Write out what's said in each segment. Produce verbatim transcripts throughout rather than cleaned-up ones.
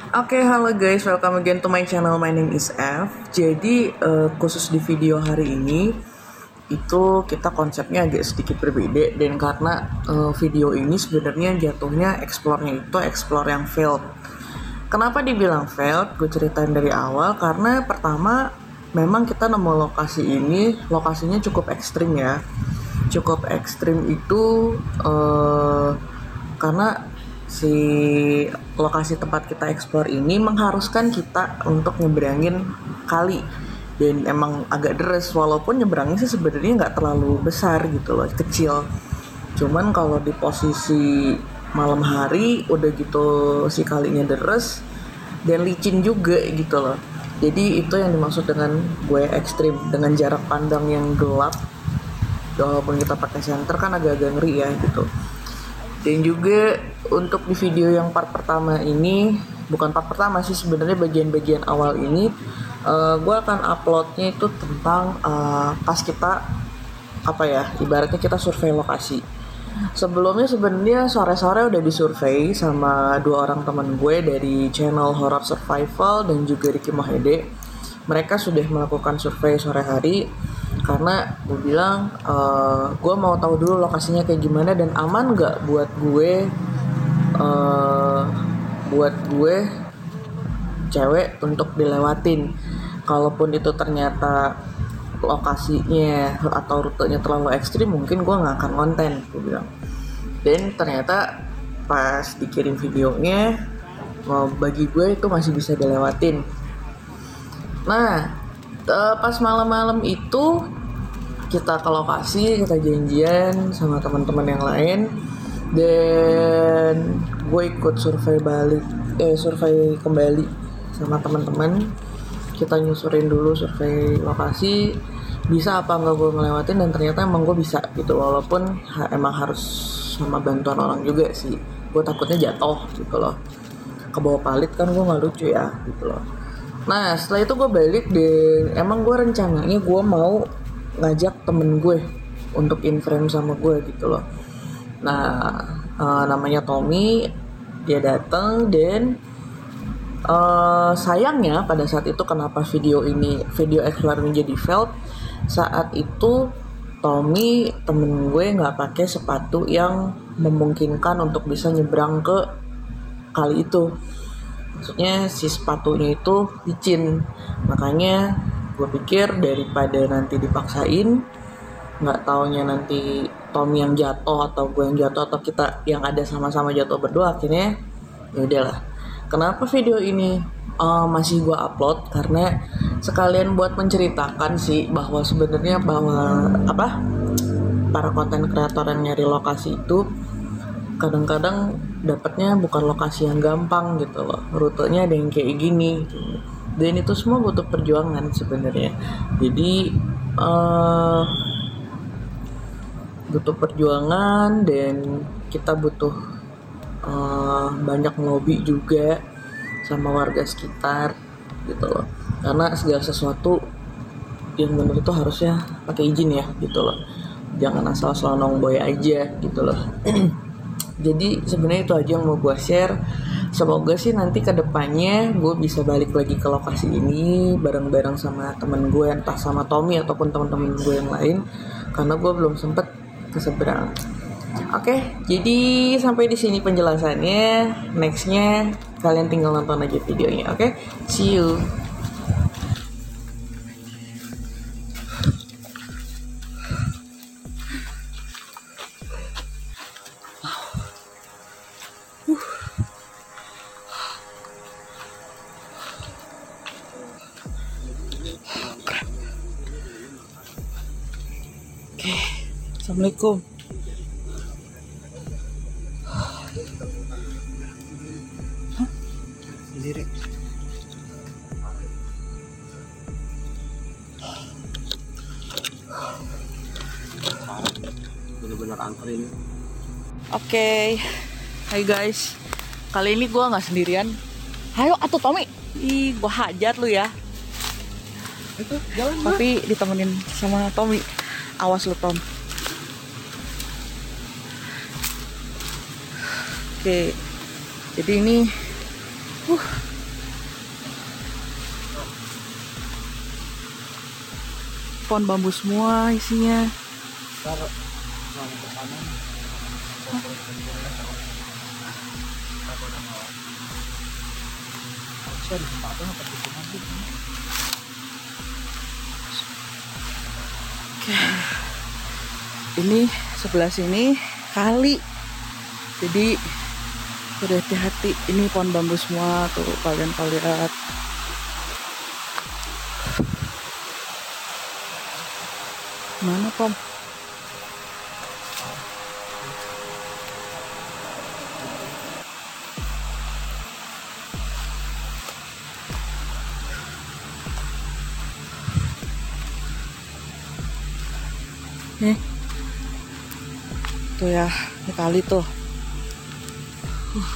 Oke, halo guys, welcome again to my channel. My name is F. Jadi eh, khusus di video hari ini itu kita konsepnya agak sedikit berbeda dan karena eh, video ini sebenarnya jatuhnya explore-nya itu explore yang failed. Kenapa dibilang failed? Gue ceritain dari awal karena pertama memang kita nemu lokasi ini, lokasinya cukup ekstrim ya. Cukup ekstrim itu eh, karena si lokasi tempat kita explore ini mengharuskan kita untuk nyebrangin kali dan emang agak deres walaupun nyebrangnya sih sebenarnya nggak terlalu besar gitu loh, kecil. Cuman kalau di posisi malam hari udah gitu si kalinya deres dan licin juga gitu loh. Jadi itu yang dimaksud dengan gue ekstrim, dengan jarak pandang yang gelap. Walaupun kita pakai senter kan agak-agak ngeri ya gitu. Dan juga untuk di video yang part pertama ini, bukan part pertama sih sebenarnya, bagian-bagian awal ini uh, gue akan uploadnya itu tentang uh, pas kita apa ya, ibaratnya kita survei lokasi. Sebelumnya sebenarnya sore-sore udah disurvei sama dua orang teman gue dari channel Horror Survival dan juga Ricky Mohede. Mereka sudah melakukan survei sore hari karena gue bilang uh, gue mau tahu dulu lokasinya kayak gimana dan aman nggak buat gue uh, buat gue cewek untuk dilewatin. Kalaupun itu ternyata lokasinya atau rutenya terlalu ekstrim, mungkin gue nggak akan konten, gue bilang. Dan ternyata pas dikirim videonya, bagi gue itu masih bisa dilewatin. Nah, pas malam-malam itu kita ke lokasi, kita janjian sama teman-teman yang lain, dan gue ikut survei balik, eh survei kembali sama teman-teman. Kita nyusurin dulu survei lokasi, bisa apa nggak gue ngelewatin, dan ternyata emang gue bisa gitu, walaupun ha, emang harus sama bantuan orang juga sih. Gue takutnya jatuh gitu loh, ke bawah palit kan gue nggak lucu ya gitu loh. Nah setelah itu gue balik dan emang gue rencananya gue mau ngajak temen gue untuk in frame sama gue gitu loh. Nah uh, namanya Tommy, dia datang dan uh, sayangnya pada saat itu kenapa video ini video explore menjadi failed, saat itu Tommy temen gue nggak pakai sepatu yang memungkinkan untuk bisa nyebrang ke kali itu. Maksudnya si sepatunya itu licin, makanya gue pikir daripada nanti dipaksain, nggak taunya nanti Tommy yang jatuh atau gue yang jatuh atau kita yang ada sama-sama jatuh berdua, akhirnya ya udahlah. Kenapa video ini uh, masih gue upload? Karena sekalian buat menceritakan sih bahwa sebenarnya bahwa apa para konten kreator yang nyari lokasi itu kadang-kadang dapatnya bukan lokasi yang gampang gitu loh, rutenya ada yang kayak gini dan itu semua butuh perjuangan sebenarnya. Jadi uh, butuh perjuangan dan kita butuh uh, banyak lobby juga sama warga sekitar gitu loh, karena segala sesuatu yang benar itu harusnya pakai izin ya gitu loh, jangan asal selonong boy aja gitu loh. Jadi sebenarnya itu aja yang mau gue share. Semoga sih nanti kedepannya gue bisa balik lagi ke lokasi ini bareng-bareng sama temen gue, entah sama Tommy ataupun teman-teman gue yang lain, karena gue belum sempet ke seberang. Oke, jadi sampai di sini penjelasannya. Nextnya kalian tinggal nonton aja videonya. Oke, see you. Oke, assalamualaikum. Sendiri. Bener-bener anterin. Oke, hai guys. Kali ini gue nggak sendirian. Ayo atuh Tommy. Ih, gue hajar lu ya. Itu jalan. Tapi ditemenin sama Tommy. Awas lu Tom. Oke, jadi ini uh, pohon bambu semua isinya. Oke, ini sebelah sini kali, jadi berhati-hati. Ini pohon bambu semua tuh, kalian kalau lihat. Mana Pom? Nih, tuh ya, ini kali tuh. Uh.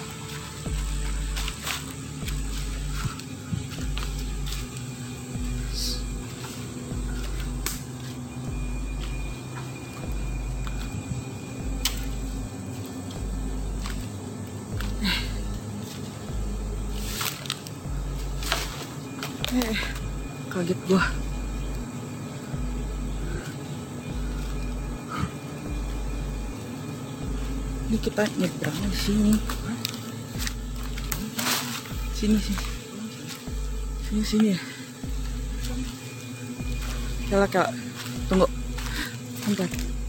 Eh, kaget gua. Ini kita nyebrang di sini. Sini sini. Sini sini ya. Kela kela. Tunggu. Bentar.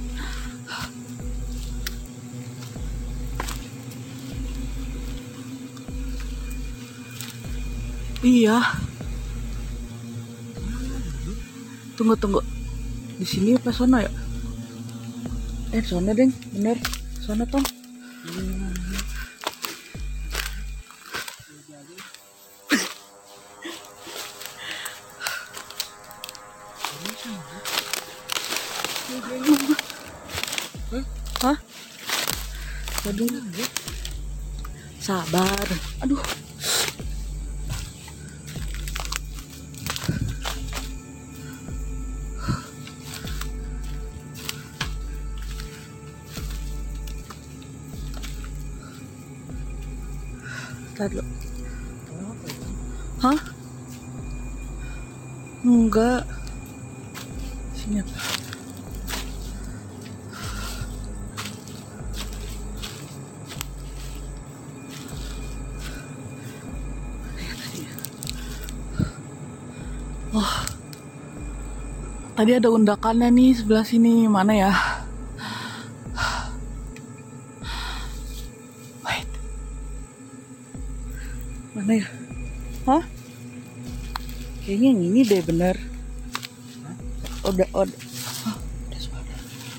Iya. Tunggu tunggu. Di sini apa sana ya? Eh, sana deng, bener. Sana Tom. Hah? Aduh. Sabar. Aduh. Bentar dulu. Hah? Enggak. Sini apa? Oh, tadi ada undakannya nih sebelah sini. Mana ya? Wait. Mana ya? Hah? Kayaknya yang ini deh, bener. Udah, udah. Oh, udah suara.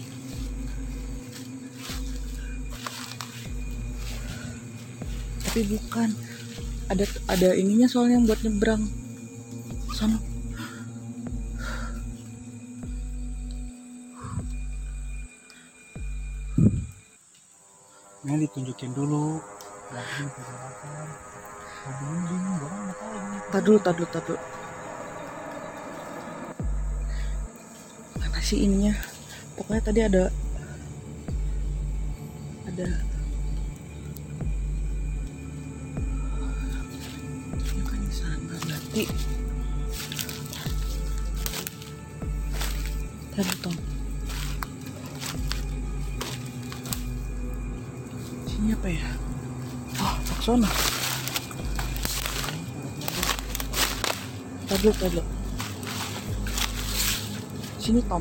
Tapi bukan. Ada ada ininya soalnya yang buat nyebrang. Sana. Ini ditunjukin dulu. Tadul, tadul, tadul. Mana sih ininya? Pokoknya tadi ada ada ini kan di sana berarti. Tadi Tom. Sini apa ya? Oh, Saksona. Tadul, tadul. Sini Tom.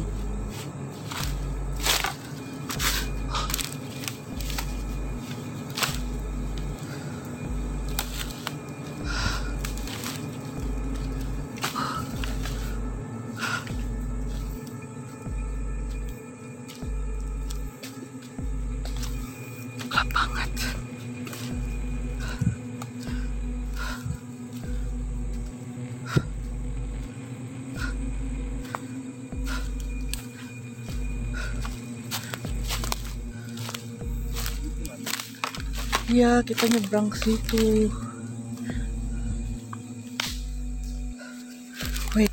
Gelap banget. Iya, kita nyebrang ke situ. Wait.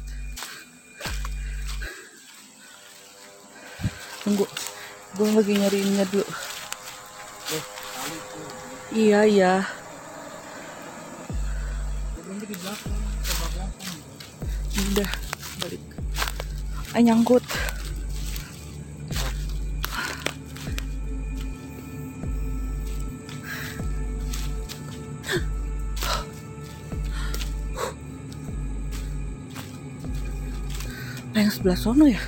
Tunggu. Gue lagi nyariinnya dulu. Eh, kali itu. Iya, iya. Belum di belakang, coba belakang. Udah, balik. Ah, nyangkut. Nah, yang sebelah sono ya?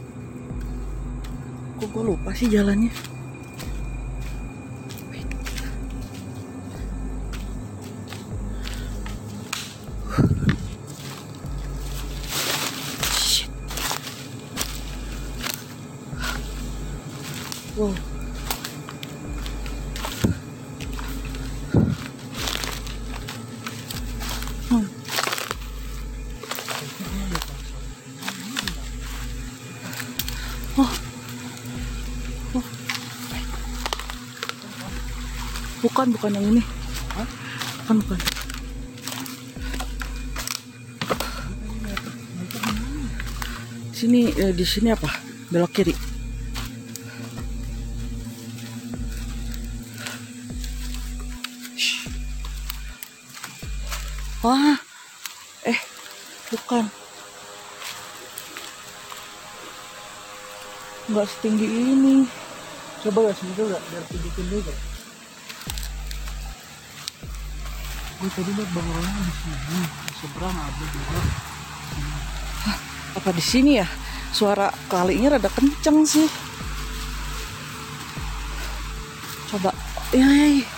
Kok gue lupa sih jalannya? Shit. Wow. Hmm. Oh. Oh. Bukan, bukan yang ini. Hah? Bukan, bukan. Sini, eh, di sini apa? Belok kiri. Shh. Wah, eh, bukan. Nggak setinggi ini. Coba gak sini juga biar tunjukin juga. Gue tadi liat Bang Rona di sini, di seberang ada juga. Apa di sini ya? Suara kalinya rada kenceng sih. Coba. Iya, iya, iya.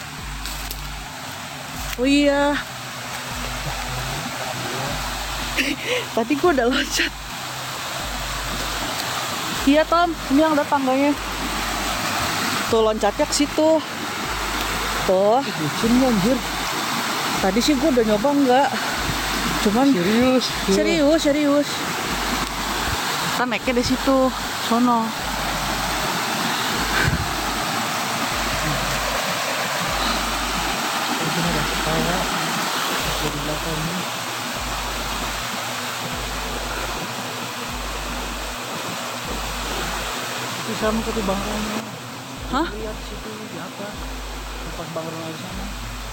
Oh iya. Tadi gue udah loncat. Iya Tom, ini yang ada tangganya. Tuh loncatnya ke situ. Tuh. Licin gak anjir? Tadi sih gue udah nyoba enggak. Cuman Serius? serius, serius. Kita naiknya di situ, sono. Ini ada kepala. Di belakangnya. Itu sama seperti Bang Rona. Hah? Lihat situ di atas. Tempat Bang Rona di sana.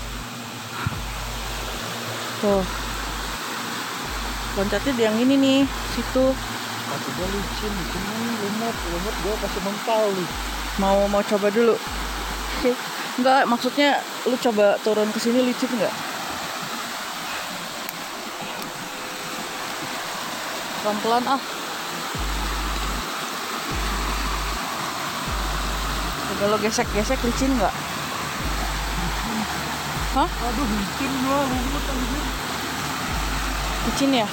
Tuh. Loncatnya di yang ini nih, situ. Kata gue licin, licin ini lumut, lumut gue kasih mental nih. Mau mau coba dulu. Enggak, maksudnya lu coba turun ke sini licin enggak? Pelan-pelan ah. Coba lo gesek-gesek licin enggak? Hah? Aduh licin gue, lumut anjir. Licin ya?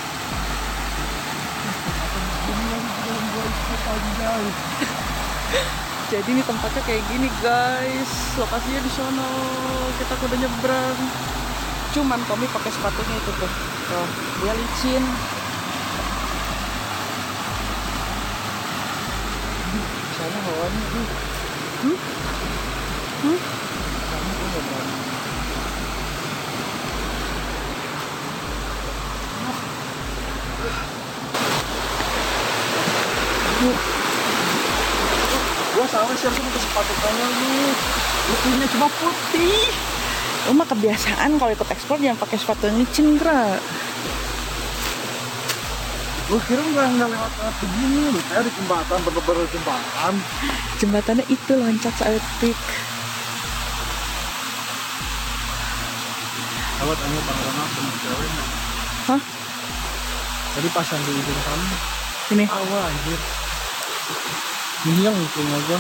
Jadi ini tempatnya kayak gini guys, lokasinya di sono, kita kudu nyebrang. Cuman Tommy pakai sepatunya itu tuh, tuh dia licin. Di sana hawanya tuh. Hmm? Hmm? Sana gue gak berani. Gue sama sih harusnya pakai sepatu konyol nih. Lukinya cuma putih. Lu mah kebiasaan kalau ikut ekspor jangan pakai sepatu yang licin, Kra. Gue kira nggak nggak lewat lewat begini. Lu kayak di jembatan, bener-bener jembatan. Jembatannya itu loncat seetik. Lewat hanya Bang Rona sama ceweknya. Hah? Tadi pas yang di ujung sana. Ini. Awal anjir. Ini yang ngikutin aja.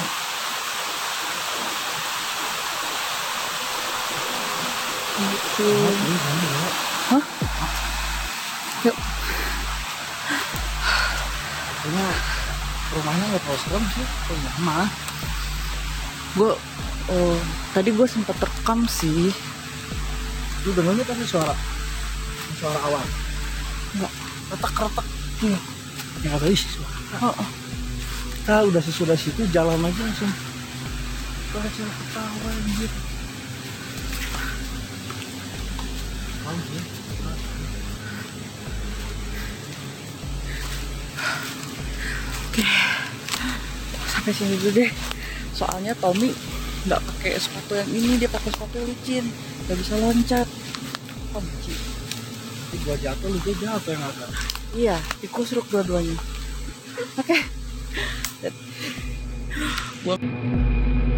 Gitu. Ini sana ya. Hah? Yuk. Kayaknya rumahnya nggak terlalu serem sih. Kayaknya mah. Gue, oh, tadi gue sempat rekam sih. Lu dengernya tadi suara suara awan. Enggak. Retak-retak. Iya. Yang ada isi suara. Oh, oh. Kita udah sesudah situ jalan aja langsung. Kita kecil ketawa anjir. Anjir. Oke, sampai sini dulu deh. Soalnya Tommy nggak pakai sepatu yang ini, dia pakai sepatu licin, nggak bisa loncat. Anjir. Ini gua jatuh, lu gua jatuh yang ada. Iya, dikusruk dua-duanya. Gua